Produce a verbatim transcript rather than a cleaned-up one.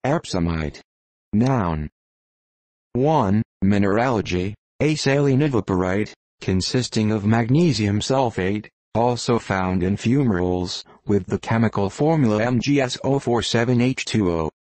Epsomite. Noun. one. Mineralogy. A saline evaporite, consisting of magnesium sulfate, also found in fumaroles, with the chemical formula M g S O four seven H two O.